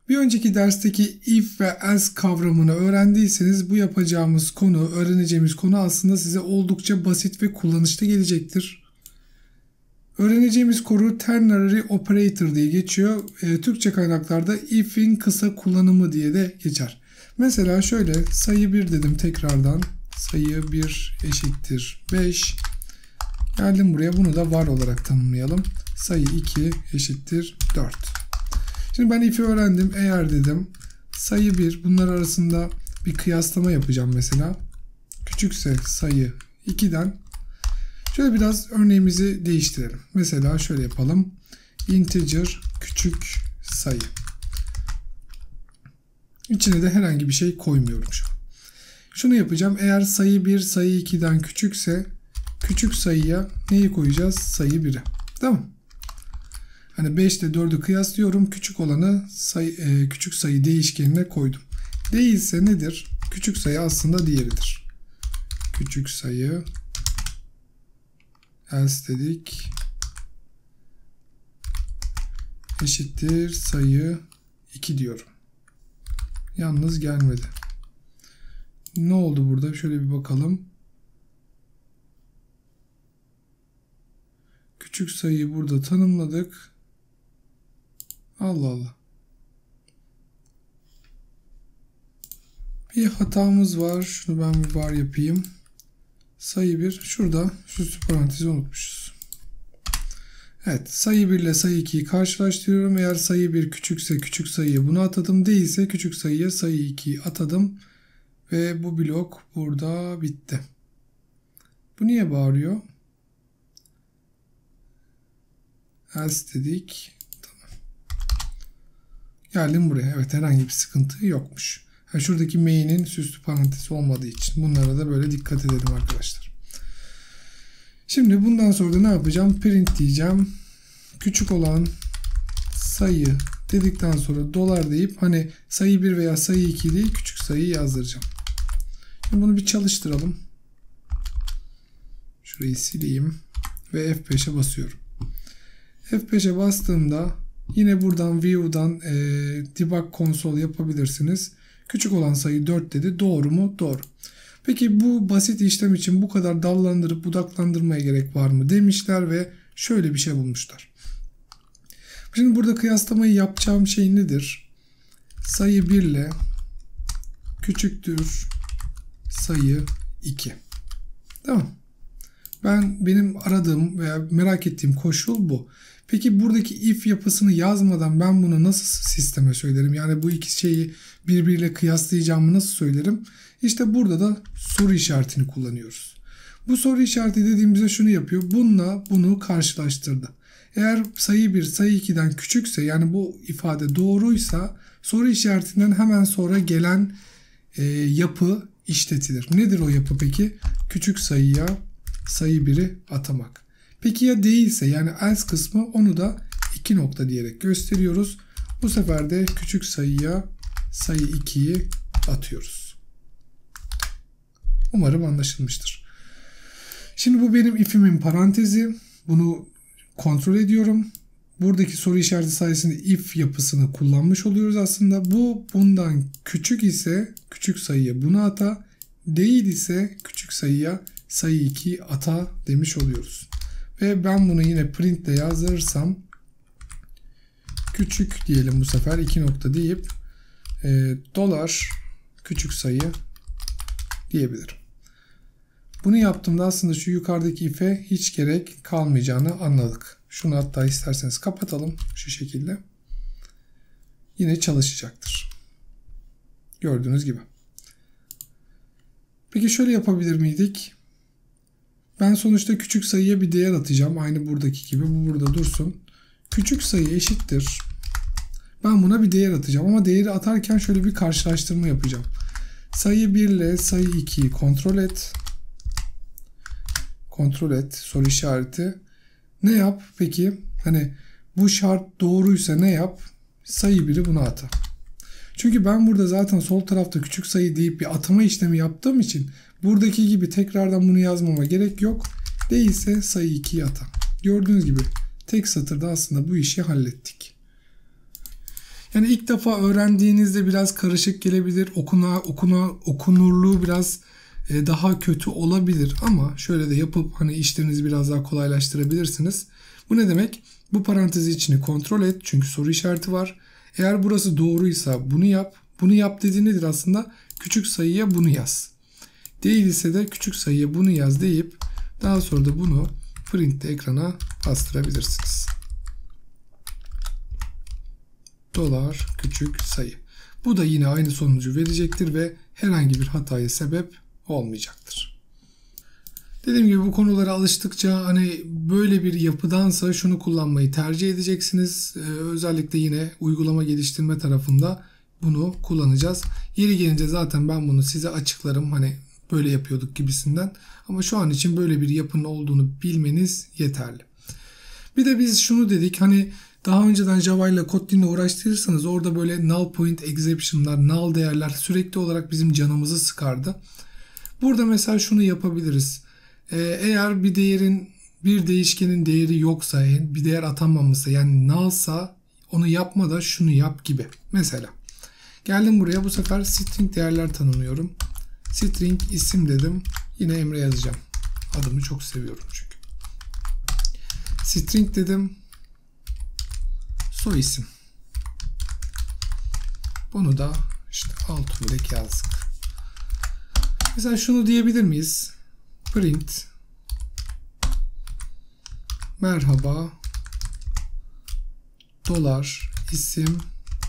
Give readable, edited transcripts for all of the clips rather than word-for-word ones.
Bir önceki dersteki if ve else kavramını öğrendiyseniz bu yapacağımız konu, öğreneceğimiz konu aslında size oldukça basit ve kullanışlı gelecektir. Öğreneceğimiz konu ternary operator diye geçiyor. Türkçe kaynaklarda if'in kısa kullanımı diye de geçer. Mesela şöyle sayı 1 dedim tekrardan. Sayı 1 eşittir 5. Geldim buraya, bunu da var olarak tanımlayalım. Sayı 2 eşittir 4. Şimdi ben if'i öğrendim. Eğer dedim sayı 1, bunlar arasında bir kıyaslama yapacağım mesela. Küçükse sayı 2'den. Şöyle biraz örneğimizi değiştirelim. Mesela şöyle yapalım. Integer küçük sayı. İçine de herhangi bir şey koymuyorum şu an. Şunu yapacağım. Eğer sayı 1 sayı 2'den küçükse küçük sayıya neyi koyacağız? Sayı 1'e. Tamam. Hani 5 ile 4'ü kıyaslıyorum. Küçük olanı küçük sayı değişkenine koydum. Değilse nedir? Küçük sayı aslında diğeridir. Küçük sayı else dedik. Eşittir sayı 2 diyorum. Yalnız gelmedi. Ne oldu burada? Şöyle bir bakalım. Küçük sayıyı burada tanımladık. Allah Allah. Bir hatamız var. Şunu ben bir var yapayım. Sayı 1. Şurada şu parantezi unutmuşuz. Evet. Sayı 1 ile sayı 2'yi karşılaştırıyorum. Eğer sayı 1 küçükse küçük sayıya bunu atadım. Değilse küçük sayıya sayı 2'yi atadım. Ve bu blok burada bitti. Bu niye bağırıyor? Else dedik. Tamam. Geldim buraya. Evet, herhangi bir sıkıntı yokmuş. Şuradaki main'in süslü parantezi olmadığı için. Bunlara da böyle dikkat edelim arkadaşlar. Şimdi bundan sonra da ne yapacağım? Print diyeceğim. Küçük olan sayı dedikten sonra dolar deyip hani sayı 1 veya sayı 2 değil küçük sayıyı yazdıracağım. Şimdi bunu bir çalıştıralım. Şurayı sileyim ve F5'e basıyorum. F5'e bastığımda yine buradan view'dan debug console yapabilirsiniz. Küçük olan sayı 4 dedi. Doğru mu? Doğru. Peki bu basit işlem için bu kadar dallandırıp budaklandırmaya gerek var mı demişler ve şöyle bir şey bulmuşlar. Şimdi burada kıyaslamayı yapacağım şey nedir? Sayı 1 ile küçüktür sayı 2. Tamam. Benim aradığım veya merak ettiğim koşul bu. Peki buradaki if yapısını yazmadan ben bunu nasıl sisteme söylerim? Yani bu iki şeyi birbiriyle kıyaslayacağımı nasıl söylerim? İşte burada da soru işaretini kullanıyoruz. Bu soru işareti dediğimizde şunu yapıyor. Bununla bunu karşılaştırdı. Eğer sayı 1 sayı 2'den küçükse, yani bu ifade doğruysa soru işaretinden hemen sonra gelen yapı işletilir. Nedir o yapı peki? Küçük sayıya sayı 1'i atamak. Peki ya değilse, yani else kısmı, onu da 2 nokta diyerek gösteriyoruz. Bu sefer de küçük sayıya sayı 2'yi atıyoruz. Umarım anlaşılmıştır. Şimdi bu benim if'imin parantezi. Bunu kontrol ediyorum. Buradaki soru işareti sayesinde if yapısını kullanmış oluyoruz aslında. Bu bundan küçük ise küçük sayıya bunu ata, değil ise küçük sayıya sayı 2'yi ata demiş oluyoruz. Ve ben bunu yine print ile yazdırırsam küçük diyelim, bu sefer 2 nokta deyip dolar küçük sayı diyebilirim. Bunu yaptığımda aslında şu yukarıdaki if'e hiç gerek kalmayacağını anladık. Şunu hatta isterseniz kapatalım şu şekilde. Yine çalışacaktır. Gördüğünüz gibi. Peki şöyle yapabilir miydik? Ben sonuçta küçük sayıya bir değer atacağım. Aynı buradaki gibi. Bu burada dursun. Küçük sayı eşittir. Ben buna bir değer atacağım. Ama değeri atarken şöyle bir karşılaştırma yapacağım. Sayı 1 ile sayı 2'yi kontrol et. Kontrol et. Soru işareti. Ne yap peki? Hani bu şart doğruysa ne yap? Sayı 1'i buna ata. Çünkü ben burada zaten sol tarafta küçük sayı deyip bir atama işlemi yaptığım için buradaki gibi tekrardan bunu yazmama gerek yok. Değilse sayı 2'yi ata. Gördüğünüz gibi tek satırda aslında bu işi hallettik. Yani ilk defa öğrendiğinizde biraz karışık gelebilir. Okunurluğu biraz daha kötü olabilir ama şöyle de yapıp hani işlerinizi biraz daha kolaylaştırabilirsiniz. Bu ne demek? Bu parantezi içini kontrol et çünkü soru işareti var. Eğer burası doğruysa bunu yap. Bunu yap dediği nedir aslında? Küçük sayıya bunu yaz. Değil ise de küçük sayıya bunu yaz deyip daha sonra da bunu print'te ekrana bastırabilirsiniz. Dolar küçük sayı. Bu da yine aynı sonucu verecektir ve herhangi bir hataya sebep olmayacaktır. Dediğim gibi bu konulara alıştıkça hani böyle bir yapıdansa şunu kullanmayı tercih edeceksiniz. Özellikle yine uygulama geliştirme tarafında bunu kullanacağız. Yeri gelince zaten ben bunu size açıklarım hani böyle yapıyorduk gibisinden. Ama şu an için böyle bir yapının olduğunu bilmeniz yeterli. Bir de biz şunu dedik hani daha önceden Java ile Kotlin'le uğraştırırsanız orada böyle null point exception'lar, null değerler sürekli olarak bizim canımızı sıkardı. Burada mesela şunu yapabiliriz. Eğer bir değişkenin değeri yoksa, bir değer atanmamışsa yani null'sa onu yapma da şunu yap gibi. Mesela geldim buraya bu sefer string değerler tanımlıyorum. String isim dedim. Yine Emre yazacağım. Adımı çok seviyorum çünkü. String dedim. Soy isim. Bunu da işte Altunbilek yazdık. Mesela şunu diyebilir miyiz? Print merhaba dolar isim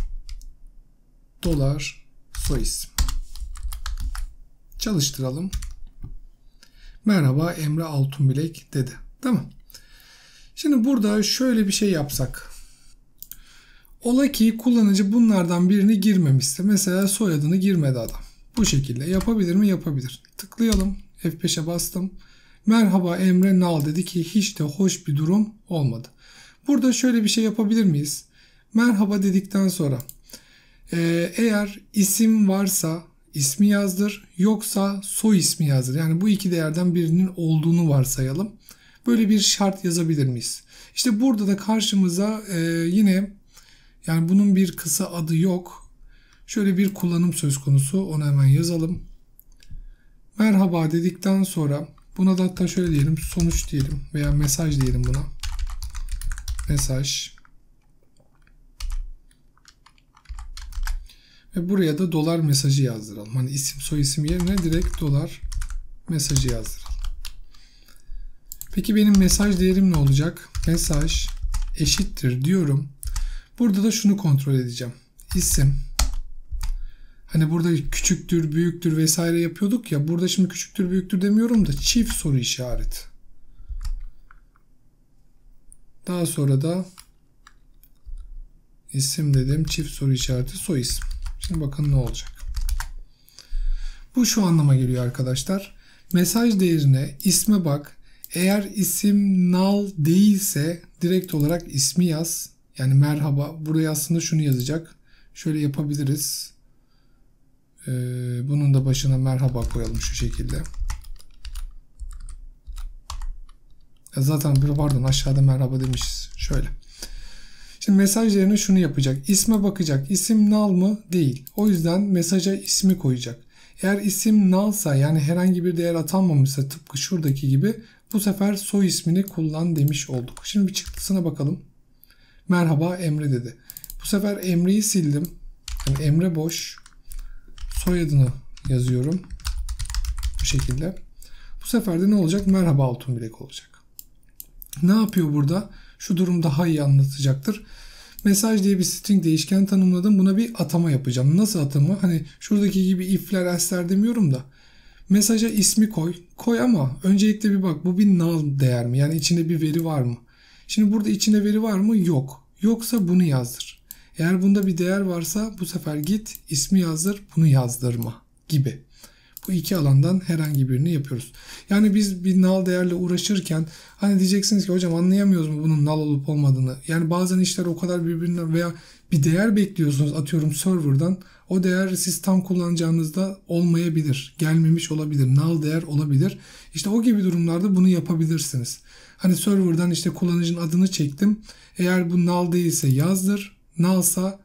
dolar soy isim. Çalıştıralım. Merhaba Emre Altunbilek dedi. Tamam. Şimdi burada şöyle bir şey yapsak. Ola ki kullanıcı bunlardan birini girmemişse. Mesela soyadını girmedi adam. Bu şekilde yapabilir mi? Yapabilir. Tıklayalım. F5'e bastım. Merhaba Emre null dedi ki hiç de hoş bir durum olmadı. Burada şöyle bir şey yapabilir miyiz? Merhaba dedikten sonra eğer isim varsa ismi yazdır, yoksa soy ismi yazdır. Yani bu iki değerden birinin olduğunu varsayalım. Böyle bir şart yazabilir miyiz? İşte burada da karşımıza yine yani bunun bir kısa adı yok. Şöyle bir kullanım söz konusu. Onu hemen yazalım. Merhaba dedikten sonra buna da hatta şöyle diyelim. Sonuç diyelim veya mesaj diyelim buna. Mesaj. Ve buraya da dolar mesajı yazdıralım. Hani isim soy isim yerine direkt dolar mesajı yazdıralım. Peki benim mesaj değerim ne olacak? Mesaj eşittir diyorum. Burada da şunu kontrol edeceğim. İsim. Hani burada küçüktür, büyüktür vesaire yapıyorduk ya. Burada şimdi küçüktür, büyüktür demiyorum da çift soru işareti. Daha sonra da isim dedim. Çift soru işareti soy isim. Şimdi bakın ne olacak. Bu şu anlama geliyor arkadaşlar. Mesaj değerine isme bak. Eğer isim null değilse direkt olarak ismi yaz. Yani merhaba. Buraya aslında şunu yazacak. Şöyle yapabiliriz. Bunun da başına merhaba koyalım şu şekilde. Zaten pardon aşağıda merhaba demişiz. Şöyle. Şimdi mesaj yerine şunu yapacak. İsme bakacak. İsim null mı? Değil. O yüzden mesaja ismi koyacak. Eğer isim nullsa yani herhangi bir değer atanmamışsa tıpkı şuradaki gibi bu sefer soy ismini kullan demiş olduk. Şimdi bir çıktısına bakalım. Merhaba Emre dedi. Bu sefer Emre'yi sildim. Yani Emre boş. Soyadını yazıyorum. Bu şekilde. Bu sefer de ne olacak? Merhaba Altunbilek olacak. Ne yapıyor burada? Şu durum daha iyi anlatacaktır. Mesaj diye bir string değişken tanımladım. Buna bir atama yapacağım. Nasıl atama? Hani şuradaki gibi if'ler, els'ler demiyorum da. Mesaja ismi koy. Koy ama öncelikle bir bak. Bu bir null değer mi? Yani içinde bir veri var mı? Şimdi burada içinde veri var mı? Yok. Yoksa bunu yazdır. Eğer bunda bir değer varsa bu sefer git ismi yazdır, bunu yazdırma gibi. Bu iki alandan herhangi birini yapıyoruz. Yani biz bir null değerle uğraşırken hani diyeceksiniz ki hocam anlayamıyoruz mu bunun null olup olmadığını. Yani bazen işler o kadar birbirinden veya bir değer bekliyorsunuz atıyorum server'dan. O değer siz tam kullanacağınızda olmayabilir. Gelmemiş olabilir. Null değer olabilir. İşte o gibi durumlarda bunu yapabilirsiniz. Hani server'dan işte kullanıcının adını çektim. Eğer bu null değilse yazdır. Nullsa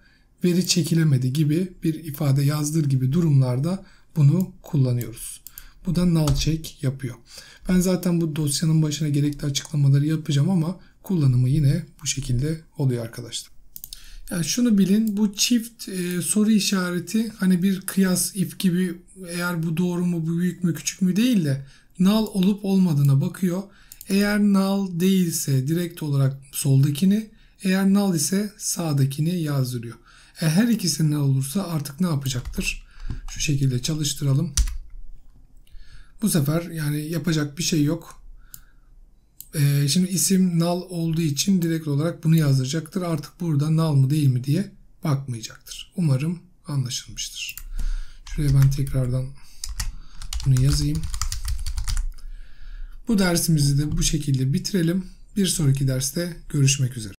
veri çekilemedi gibi bir ifade yazdır gibi durumlarda bunu kullanıyoruz. Bu da null check yapıyor. Ben zaten bu dosyanın başına gerekli açıklamaları yapacağım ama kullanımı yine bu şekilde oluyor arkadaşlar. Yani şunu bilin, bu çift soru işareti hani bir kıyas if gibi, eğer bu doğru mu, bu büyük mü küçük mü değil de null olup olmadığına bakıyor. Eğer null değilse direkt olarak soldakini, eğer null ise sağdakini yazdırıyor. Her ikisi null olursa artık ne yapacaktır? Şu şekilde çalıştıralım. Bu sefer yani yapacak bir şey yok. Şimdi isim null olduğu için direkt olarak bunu yazdıracaktır. Artık burada null mu değil mi diye bakmayacaktır. Umarım anlaşılmıştır. Şuraya ben tekrardan bunu yazayım. Bu dersimizi de bu şekilde bitirelim. Bir sonraki derste görüşmek üzere.